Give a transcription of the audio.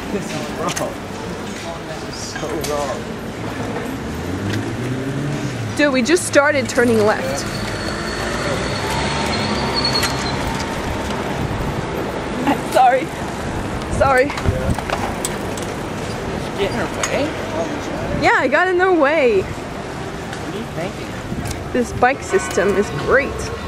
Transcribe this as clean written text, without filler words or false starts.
This is wrong. This is so wrong. Dude, we just started turning left. Sorry. Sorry. Get in her way? Yeah, I got in their way. What are you thinking? This bike system is great.